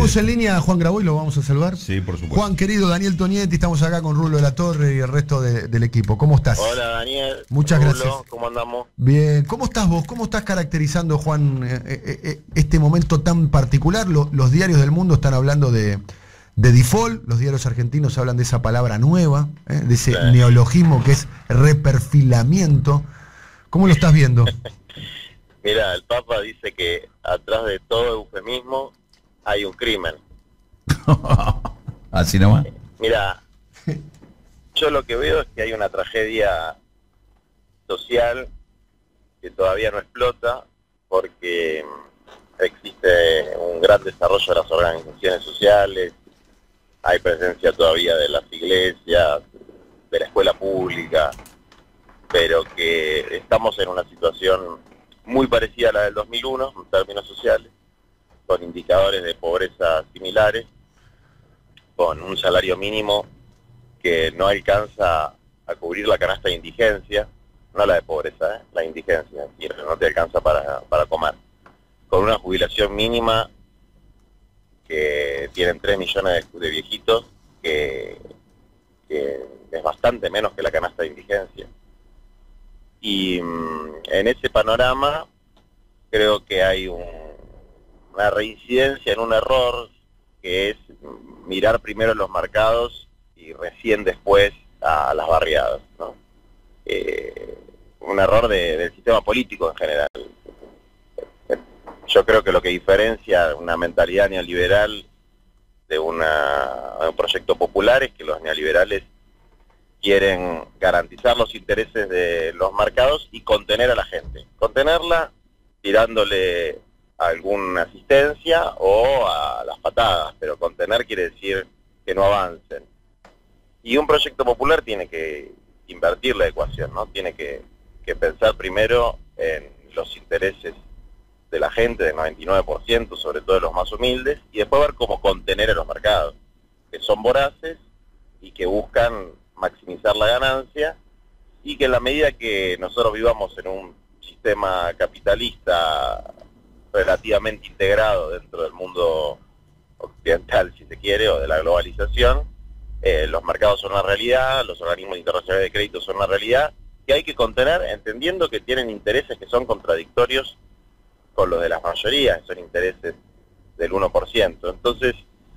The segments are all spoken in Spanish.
Tenemos en línea a Juan Graboy, lo vamos a saludar. Sí, por supuesto. Juan, querido, Daniel Tonietti, estamos acá con Rulo de la Torre y el resto del equipo. ¿Cómo estás? Hola, Daniel. Muchas Rulo, gracias. ¿cómo andamos? Bien, ¿cómo estás vos? ¿Cómo estás caracterizando, Juan, este momento tan particular? Los diarios del mundo están hablando de default, los diarios argentinos hablan de esa palabra nueva, de ese neologismo que es reperfilamiento. ¿Cómo lo estás viendo? Mira, el Papa dice que atrás de todo eufemismo hay un crimen. Así nomás. Mira, yo lo que veo es que hay una tragedia social que todavía no explota porque existe un gran desarrollo de las organizaciones sociales, hay presencia todavía de las iglesias, de la escuela pública, pero que estamos en una situación muy parecida a la del 2001 en términos sociales, con indicadores de pobreza similares, con un salario mínimo que no alcanza a cubrir la canasta de indigencia, no la de pobreza, la indigencia, no te alcanza para comer, con una jubilación mínima que tienen 3 millones de viejitos, que es bastante menos que la canasta de indigencia. Y en ese panorama creo que hay una reincidencia en un error que es mirar primero los mercados y recién después a las barriadas, ¿no? Un error del sistema político en general. Yo creo que lo que diferencia una mentalidad neoliberal de un proyecto popular es que los neoliberales quieren garantizar los intereses de los mercados y contener a la gente. Contenerla tirándole alguna asistencia o a las patadas, pero contener quiere decir que no avancen. Y un proyecto popular tiene que invertir la ecuación, ¿no? Tiene que pensar primero en los intereses de la gente, del 99%, sobre todo de los más humildes, y después ver cómo contener a los mercados, que son voraces y que buscan maximizar la ganancia, y que en la medida que nosotros vivamos en un sistema capitalista relativamente integrado dentro del mundo occidental, si se quiere, o de la globalización, los mercados son una realidad, los organismos internacionales de crédito son una realidad, que hay que contener entendiendo que tienen intereses que son contradictorios con los de las mayorías, son intereses del 1%. Entonces,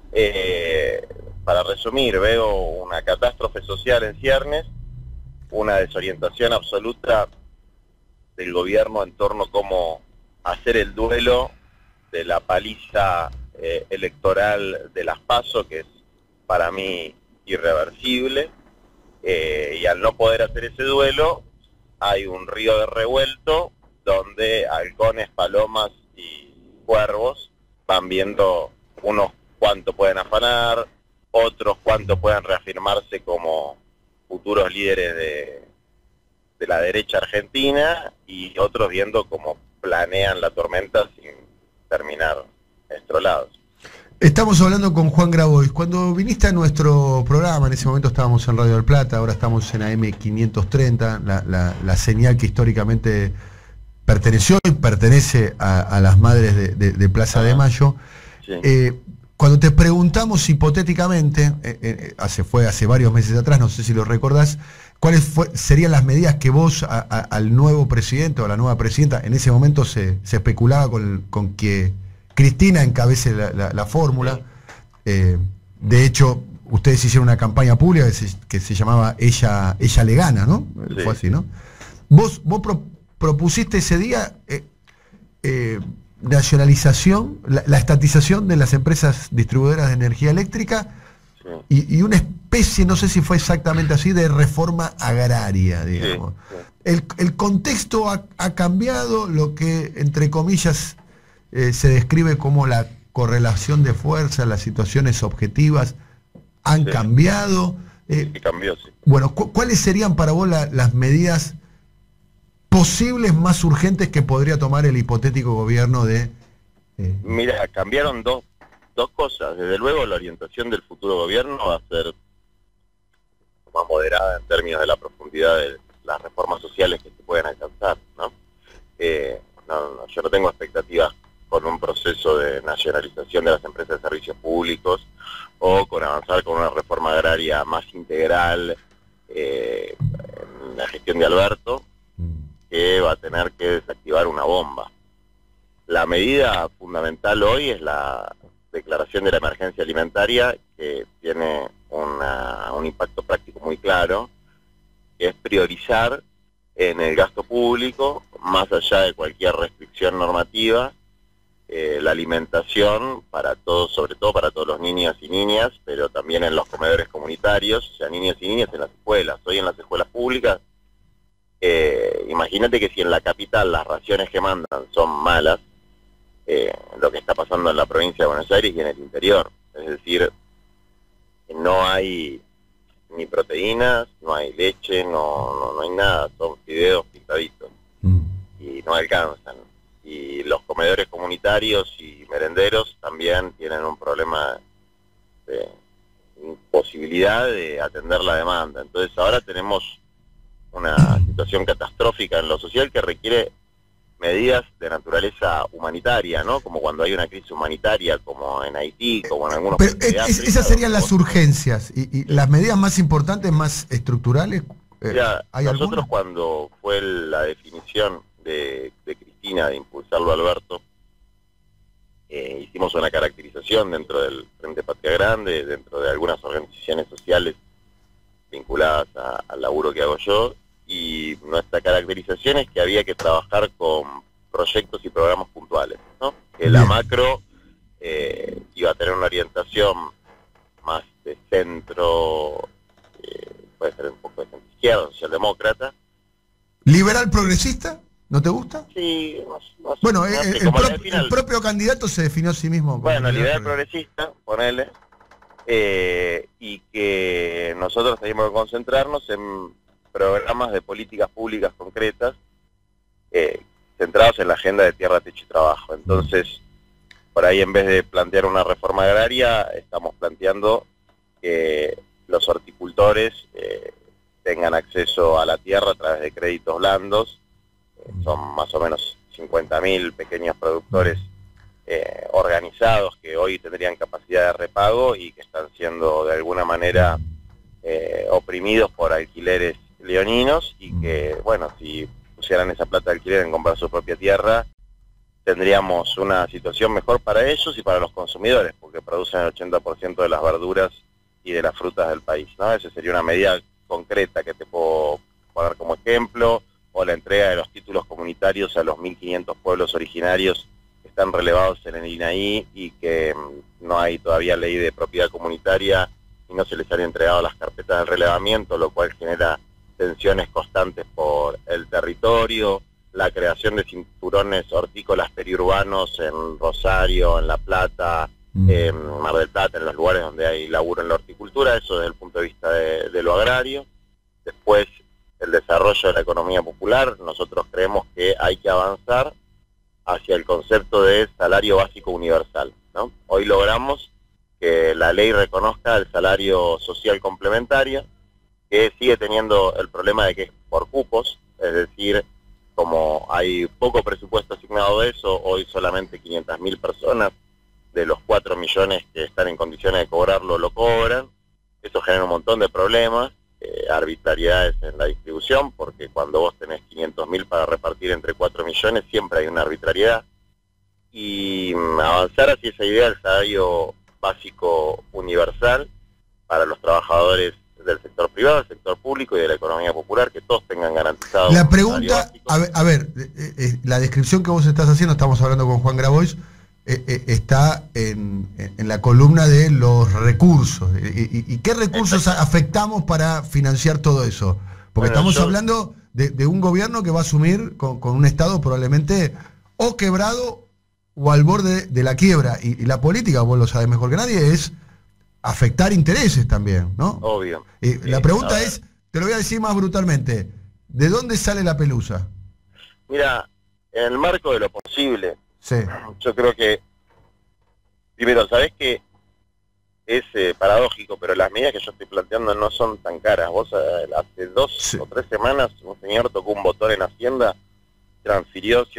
para resumir, veo una catástrofe social en ciernes, una desorientación absoluta del gobierno en torno a cómo hacer el duelo de la paliza electoral de las PASO, que es para mí irreversible, y al no poder hacer ese duelo, hay un río de revuelto donde halcones, palomas y cuervos van viendo unos cuánto pueden afanar, otros cuánto pueden reafirmarse como futuros líderes de la derecha argentina, y otros viendo cómo planean la tormenta sin terminar estrolados. Estamos hablando con Juan Grabois. Cuando viniste a nuestro programa, en ese momento estábamos en Radio del Plata, ahora estamos en AM 530, la señal que históricamente perteneció y pertenece a las madres de Plaza de Mayo. Sí. Cuando te preguntamos hipotéticamente, hace varios meses atrás, no sé si lo recordás, ¿cuáles serían las medidas que vos al nuevo presidente o a la nueva presidenta? En ese momento se especulaba con que Cristina encabece la fórmula. De hecho, ustedes hicieron una campaña pública que se llamaba Ella le gana, ¿no? Sí. Fue así, ¿no? Vos propusiste ese día nacionalización, la estatización de las empresas distribuidoras de energía eléctrica, sí, y una especie, no sé si fue exactamente así, de reforma agraria, digamos. Sí, sí. El contexto ha cambiado, lo que, entre comillas, se describe como la correlación de fuerzas, las situaciones objetivas han cambiado. Cambió, sí. Bueno, ¿cuáles serían para vos las medidas posibles más urgentes que podría tomar el hipotético gobierno de... Mira, cambiaron dos cosas. Desde luego la orientación del futuro gobierno va a ser más moderada en términos de la profundidad de las reformas sociales que se pueden alcanzar, ¿no? Yo no tengo expectativas con un proceso de nacionalización de las empresas de servicios públicos o con avanzar con una reforma agraria más integral en la gestión de Alberto, que va a tener que desactivar una bomba. La medida fundamental hoy es la declaración de la emergencia alimentaria, que tiene un impacto práctico muy claro, que es priorizar en el gasto público, más allá de cualquier restricción normativa, la alimentación para todos, sobre todo para todos los niños y niñas, pero también en los comedores comunitarios, o sea, niños y niñas en las escuelas. Hoy en las escuelas públicas, imagínate que si en la capital las raciones que mandan son malas, lo que está pasando en la provincia de Buenos Aires y en el interior. Es decir, no hay ni proteínas, no hay leche, no hay nada, son fideos pintaditos y no alcanzan. Y los comedores comunitarios y merenderos también tienen un problema de imposibilidad de atender la demanda. Entonces ahora tenemos una situación catastrófica en lo social que requiere medidas de naturaleza humanitaria, ¿no? Como cuando hay una crisis humanitaria, como en Haití, como en algunos países de África. Esas serían las urgencias y las medidas más importantes, más estructurales. Mira, nosotros cuando fue la definición de Cristina de impulsarlo a Alberto, hicimos una caracterización dentro del Frente Patria Grande, dentro de algunas organizaciones sociales vinculadas al laburo que hago yo, y nuestra caracterización es que había que trabajar con proyectos y programas puntuales, ¿no? Que la macro iba a tener una orientación más de centro, puede ser un poco de centro izquierda, socialdemócrata. ¿Liberal progresista? ¿No te gusta? Sí, no sé. Bueno, el propio candidato se definió a sí mismo. Bueno, liberal progresista, ponele, y que nosotros tenemos que concentrarnos en programas de políticas públicas concretas centrados en la agenda de tierra, techo y trabajo. Entonces, por ahí en vez de plantear una reforma agraria, estamos planteando que los horticultores tengan acceso a la tierra a través de créditos blandos. Son más o menos 50.000 pequeños productores organizados que hoy tendrían capacidad de repago y que están siendo de alguna manera oprimidos por alquileres leoninos, y que, bueno, si pusieran esa plata de alquiler en comprar su propia tierra, tendríamos una situación mejor para ellos y para los consumidores, porque producen el 80% de las verduras y de las frutas del país, ¿no? Esa sería una medida concreta que te puedo poner como ejemplo, o la entrega de los títulos comunitarios a los 1.500 pueblos originarios que están relevados en el INAI y que no hay todavía ley de propiedad comunitaria y no se les han entregado las carpetas de relevamiento, lo cual genera tensiones constantes por el territorio, la creación de cinturones hortícolas periurbanos en Rosario, en La Plata, en Mar del Plata, en los lugares donde hay laburo en la horticultura, eso desde el punto de vista de lo agrario. Después, el desarrollo de la economía popular. Nosotros creemos que hay que avanzar hacia el concepto de salario básico universal, ¿no? Hoy logramos que la ley reconozca el salario social complementario, que sigue teniendo el problema de que es por cupos, es decir, como hay poco presupuesto asignado de eso, hoy solamente 500.000 personas de los 4 millones que están en condiciones de cobrarlo lo cobran. Eso genera un montón de problemas, arbitrariedades en la distribución, porque cuando vos tenés 500.000 para repartir entre 4 millones, siempre hay una arbitrariedad. Y avanzar hacia esa idea del salario básico universal para los trabajadores del sector privado, del sector público y de la economía popular, que todos tengan garantizado. La pregunta, a ver, la descripción que vos estás haciendo, estamos hablando con Juan Grabois, está en la columna de los recursos. ¿Y qué recursos afectamos para financiar todo eso? Porque estamos hablando de un gobierno que va a asumir con un Estado probablemente o quebrado o al borde de la quiebra. Y la política, vos lo sabés mejor que nadie, es afectar intereses también, ¿no? Obvio. La pregunta es, te lo voy a decir más brutalmente, ¿de dónde sale la pelusa? Mira, en el marco de lo posible, sí. Yo creo que, primero, sabés que es paradójico, pero las medidas que yo estoy planteando no son tan caras. Vos hace 2 o 3 semanas un señor tocó un botón en Hacienda, transfirió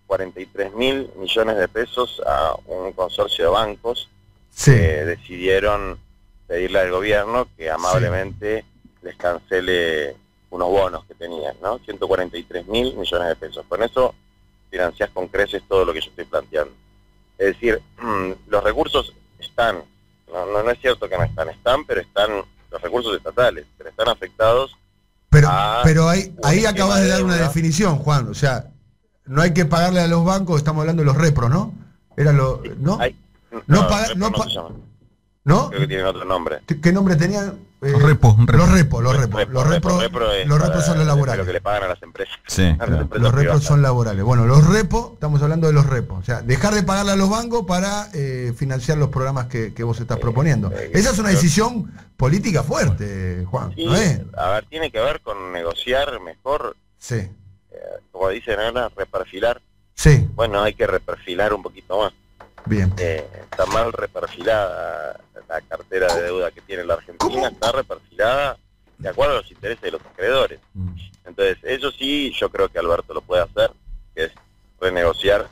143.000 millones de pesos a un consorcio de bancos Sí. que decidieron pedirle al gobierno que amablemente les cancele unos bonos que tenían, ¿no? 143.000 millones de pesos. Con eso financiás con creces todo lo que yo estoy planteando. Es decir, los recursos están, no es cierto que no están, pero están los recursos estatales, pero están afectados. Pero ahí acabas de dar una definición, Juan. O sea, no hay que pagarle a los bancos, estamos hablando de los repros, ¿no? Era lo, ¿no? No se llama. ¿No? Creo que tienen otro nombre. ¿Qué nombre tenían? Los repos. Los repos son los laborales. Lo que le pagan a las empresas. Sí, a las claro. empresas Los repos privadas. son laborales. Bueno, los repos, estamos hablando de los repos. O sea, dejar de pagarle a los bancos para financiar los programas que vos estás proponiendo. Esa es una decisión política fuerte, Juan, Sí, ¿no es? a ver, tiene que ver con negociar mejor, Sí, como dicen ahora, reperfilar. sí, Bueno, hay que reperfilar un poquito más. bien. Está mal reperfilada la cartera de deuda que tiene la Argentina, está reperfilada de acuerdo a los intereses de los acreedores. Entonces, eso sí, yo creo que Alberto lo puede hacer, que es renegociar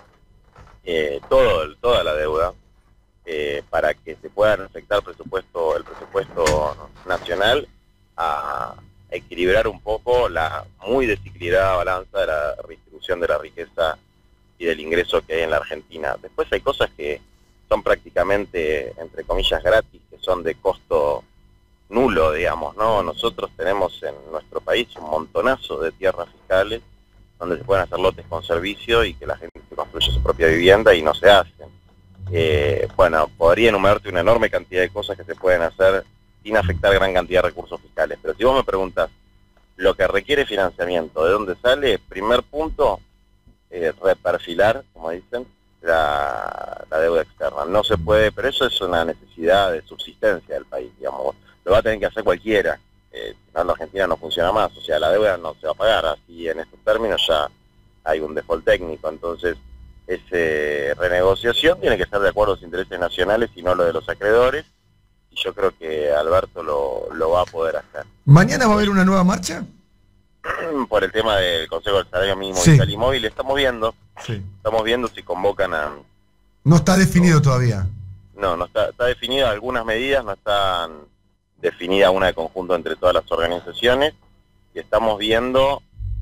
toda la deuda para que se puedan afectar el presupuesto nacional a equilibrar un poco la muy desequilibrada balanza de la redistribución de la riqueza y del ingreso que hay en la Argentina. Después hay cosas que son prácticamente, entre comillas, gratis, que son de costo nulo, digamos, ¿no? Nosotros tenemos en nuestro país un montonazo de tierras fiscales donde se pueden hacer lotes con servicio y que la gente se construye su propia vivienda y no se hacen. Bueno, podría enumerarte una enorme cantidad de cosas que se pueden hacer sin afectar gran cantidad de recursos fiscales. Pero si vos me preguntas lo que requiere financiamiento, ¿de dónde sale? Primer punto, reperfilar, como dicen, la deuda externa. No se puede, pero eso es una necesidad de subsistencia del país, digamos. Lo va a tener que hacer cualquiera. Si no, la Argentina no funciona más. O sea, la deuda no se va a pagar. Así, en estos términos, ya hay un default técnico. Entonces, esa renegociación tiene que ser de acuerdo a los intereses nacionales y no lo de los acreedores. Y yo creo que Alberto lo va a poder hacer. ¿Mañana va a haber una nueva marcha? Por el tema del Consejo del Salario Mínimo Sí. Vital y Móvil, estamos viendo si convocan a... No está definido todavía. No está definido, algunas medidas no están definidas una de conjunto entre todas las organizaciones, y estamos viendo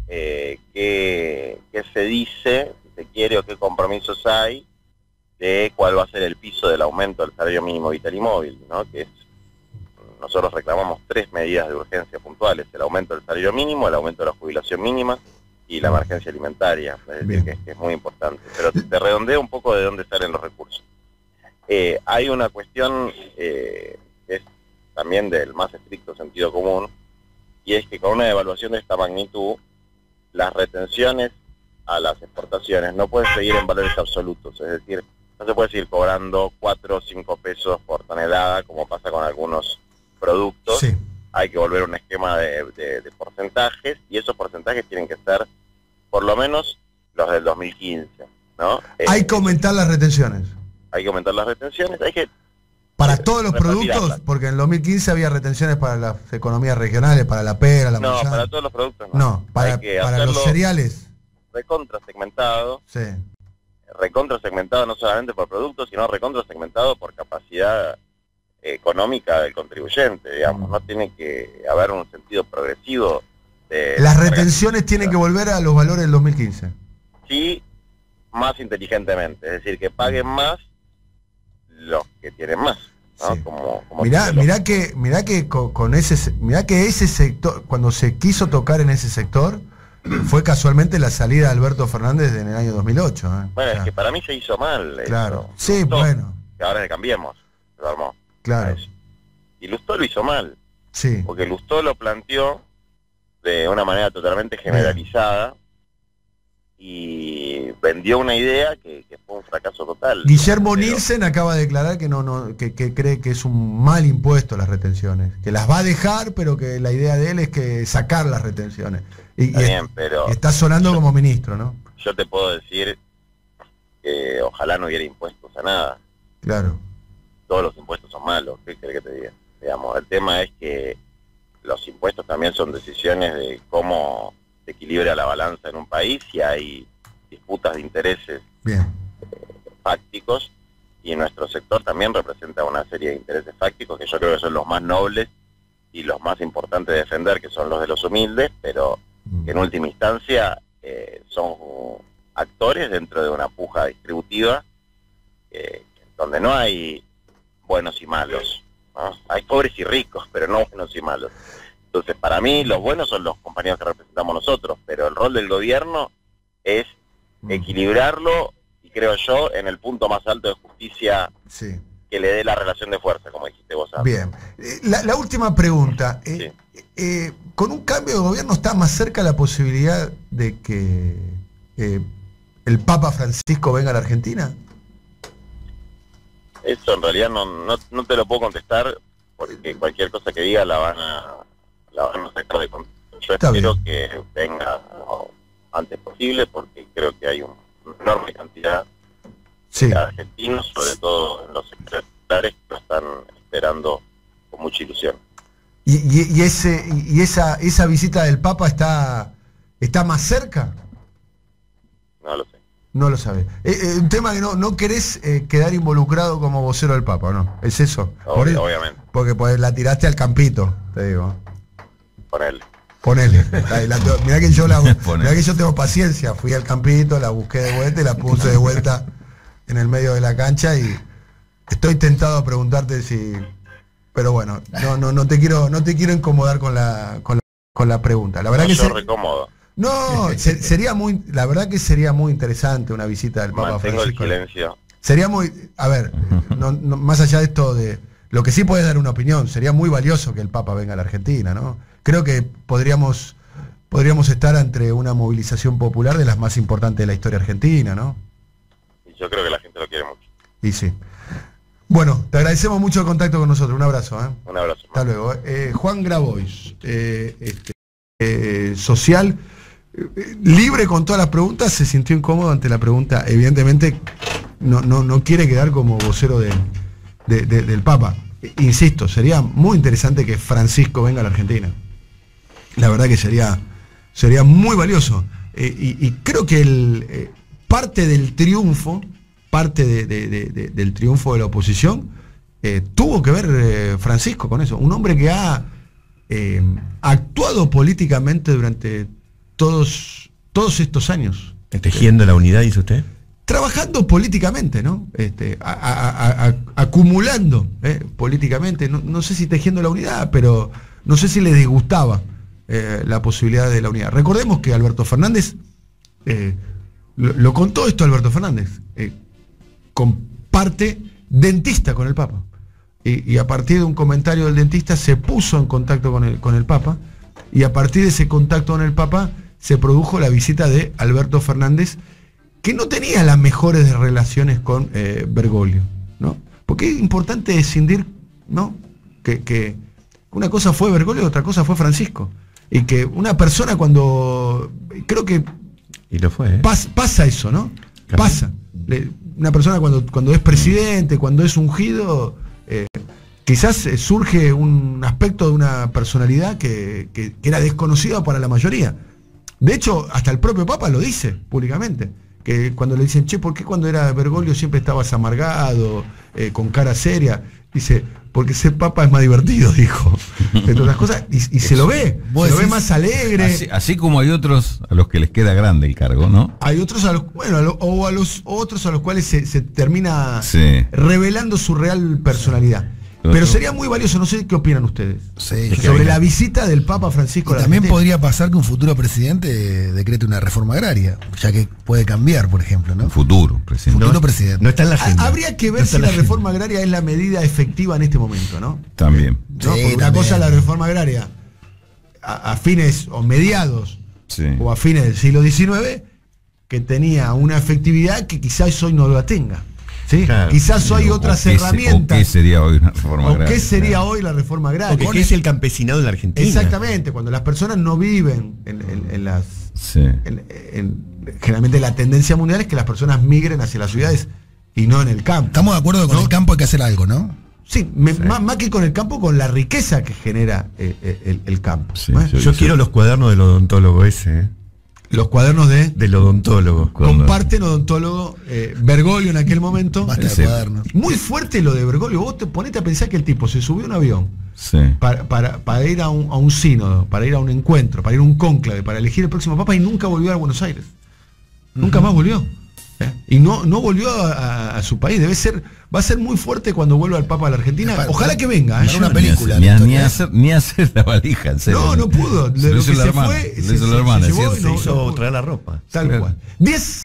qué se dice, si se quiere, o qué compromisos hay de cuál va a ser el piso del aumento del salario mínimo vital y móvil, ¿no? Que es, nosotros reclamamos 3 medidas de urgencia puntuales: el aumento del salario mínimo, el aumento de la jubilación mínima y la emergencia alimentaria. Es decir, que es muy importante. Pero te redondeo un poco de dónde salen los recursos. Hay una cuestión que es también del más estricto sentido común, y es que con una devaluación de esta magnitud, las retenciones a las exportaciones no pueden seguir en valores absolutos. Es decir, no se puede seguir cobrando 4 o 5 pesos por tonelada, como pasa con algunos productos. Sí. Hay que volver a un esquema de porcentajes, y esos porcentajes tienen que ser por lo menos los del 2015, ¿no? Hay que aumentar las retenciones. Hay que aumentar las retenciones, hay que... Para todos los productos, porque en el 2015 había retenciones para las economías regionales, para la pera, la No, manzana. para todos los productos no. No, para los cereales. Recontra segmentado. Sí. Recontra segmentado no solamente por productos, sino recontra segmentado por capacidad económica del contribuyente, digamos. No tiene que haber un sentido progresivo de... Las retenciones tienen que volver a los valores del 2015. Sí, más inteligentemente, es decir, que paguen más los que tienen más, ¿no? Sí. Como Mirá que ese sector, cuando se quiso tocar en ese sector, fue casualmente la salida de Alberto Fernández en el año 2008. Bueno, o sea, es que para mí se hizo mal. Claro, eso. sí, Lustó, bueno. que ahora le cambiemos, lo armó. Claro, Y Lustó lo hizo mal, sí. porque Lustó lo planteó de una manera totalmente generalizada y vendió una idea que fue un fracaso total. Guillermo Nielsen acaba de declarar que cree que es un mal impuesto las retenciones, que las va a dejar, pero que la idea de él es que sacar las retenciones. Y Bien, pero está sonando como ministro, ¿no? yo te puedo decir que ojalá no hubiera impuestos a nada. Claro. Todos los impuestos son malos, ¿qué querés que te diga? Digamos, el tema es que los impuestos también son decisiones de cómo se equilibra la balanza en un país, y hay disputas de intereses Bien. fácticos, y nuestro sector también representa una serie de intereses fácticos que yo creo que son los más nobles y los más importantes de defender, que son los de los humildes, pero que en última instancia son actores dentro de una puja distributiva donde no hay buenos y malos, ¿no? Hay pobres y ricos, pero no buenos y malos. Entonces, para mí, los buenos son los compañeros que representamos nosotros, pero el rol del gobierno es equilibrarlo, y creo yo, en el punto más alto de justicia que le dé la relación de fuerza, como dijiste vos antes. Bien. La última pregunta. Sí. ¿Con un cambio de gobierno está más cerca la posibilidad de que el Papa Francisco venga a la Argentina? Eso en realidad no te lo puedo contestar, porque cualquier cosa que diga la van a sacar de contexto. Yo espero que venga lo antes posible, porque creo que hay una enorme cantidad de argentinos, sobre todo en los sectores que lo están esperando con mucha ilusión. ¿Y esa visita del Papa está más cerca? No lo sé. No lo sabes. Un tema que no querés quedar involucrado como vocero del Papa, ¿no? ¿Es eso? Obviamente. Porque pues, la tiraste al campito, te digo. Ponele. Mirá que yo tengo paciencia. Fui al campito, la busqué de vuelta y la puse de vuelta en el medio de la cancha, y estoy tentado a preguntarte si... Pero bueno, no te quiero incomodar con la pregunta. La verdad que yo recomodo. No, la verdad que sería muy interesante una visita del Papa Francisco. Mantengo el silencio. Sería muy, a ver, más allá de esto de lo que sí puedes dar una opinión, sería muy valioso que el Papa venga a la Argentina, ¿no? Creo que podríamos estar ante una movilización popular de las más importantes de la historia argentina, ¿no? Y yo creo que la gente lo quiere mucho. Y sí. Bueno, te agradecemos mucho el contacto con nosotros. Un abrazo, ¿eh? Un abrazo. Hasta luego. Juan Grabois, social, libre con todas las preguntas, se sintió incómodo ante la pregunta. Evidentemente no quiere quedar como vocero del Papa. Insisto, sería muy interesante que Francisco venga a la Argentina. La verdad que sería muy valioso. Y creo que parte del triunfo del triunfo de la oposición tuvo que ver Francisco con eso. Un hombre que ha actuado políticamente durante todos estos años. ¿Tejiendo la unidad, dice usted? Trabajando políticamente, ¿no? Acumulando políticamente, no sé si tejiendo la unidad, pero no sé si le disgustaba la posibilidad de la unidad. Recordemos que Alberto Fernández, lo contó esto Alberto Fernández, comparte dentista con el Papa. Y a partir de un comentario del dentista se puso en contacto con el Papa, y a partir de ese contacto con el Papa se produjo la visita de Alberto Fernández, que no tenía las mejores relaciones con Bergoglio, ¿no? Porque es importante escindir, ¿no? Que una cosa fue Bergoglio y otra cosa fue Francisco. Y que una persona cuando... Creo que... Y lo fue, ¿eh? Pasa eso, ¿no? Pasa. Una persona cuando es presidente, cuando es ungido, quizás surge un aspecto de una personalidad que era desconocida para la mayoría. De hecho, hasta el propio Papa lo dice públicamente. Que cuando le dicen, che, ¿por qué cuando era Bergoglio siempre estabas amargado, con cara seria? Dice, porque ser Papa es más divertido, dijo. Entre otras cosas, y se lo ve más alegre. Así como hay otros a los que les queda grande el cargo, ¿no? Hay otros a los otros a los cuales se termina revelando su real personalidad. Pero sería muy valioso, no sé qué opinan ustedes, sobre la visita del Papa Francisco. También podría pasar que un futuro presidente decrete una reforma agraria, ya que puede cambiar, por ejemplo, ¿no? Futuro presidente. No está en la agenda. Habría que ver si la reforma agraria es la medida efectiva en este momento, ¿no? También. ¿No? Porque una cosa es la reforma agraria a fines o mediados o a fines del siglo XIX, que tenía una efectividad que quizás hoy no la tenga. ¿Sí? Claro, quizás hay otras herramientas. ¿Qué sería hoy una reforma agraria? ¿Qué sería hoy la reforma agraria? ¿Qué es el campesinado en la Argentina? Exactamente, cuando las personas no viven generalmente la tendencia mundial es que las personas migren hacia las ciudades y no en el campo. Estamos de acuerdo que con el campo hay que hacer algo, ¿no? Sí, más que con el campo, con la riqueza que genera el campo. Sí, yo quiero los cuadernos del odontólogo ese. Los cuadernos del odontólogo. Comparten odontólogo, Bergoglio en aquel momento. Muy fuerte lo de Bergoglio. Vos te ponete a pensar que el tipo se subió a un avión para ir a un sínodo, para ir a un encuentro, para ir a un cónclave, para elegir el próximo papa y nunca volvió a Buenos Aires. Nunca más volvió. Y no volvió a su país. Va a ser muy fuerte cuando vuelva el Papa a la Argentina. Ojalá que venga. Una película. Ni hacer la valija, en serio. No pudo. Se hizo la hermana. Se Se hizo traer la ropa. Tal cual. 10